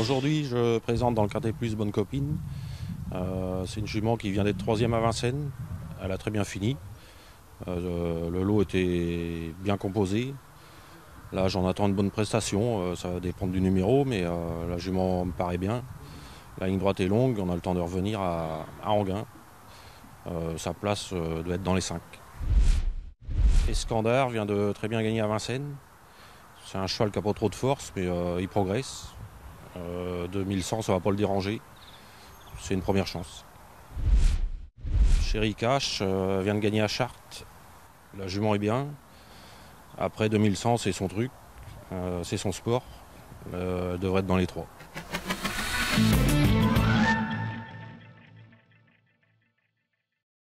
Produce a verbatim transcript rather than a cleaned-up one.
aujourd'hui, je présente dans le Quintet Plus Bonne Copine. Euh, c'est une jument qui vient d'être troisième à Vincennes. Elle a très bien fini. Euh, le lot était bien composé. Là, j'en attends une bonne prestation. Euh, ça va dépendre du numéro, mais euh, la jument me paraît bien. La ligne droite est longue. On a le temps de revenir à, à Anguin. Euh, sa place euh, doit être dans les cinq. Escandar vient de très bien gagner à Vincennes. C'est un cheval qui n'a pas trop de force, mais euh, il progresse. Euh, deux mille cent, ça ne va pas le déranger. C'est une première chance. Chéri Cash euh, vient de gagner à Chartres. La jument est bien. Après deux mille cent, c'est son truc. Euh, c'est son sport. Euh, elle devrait être dans les trois.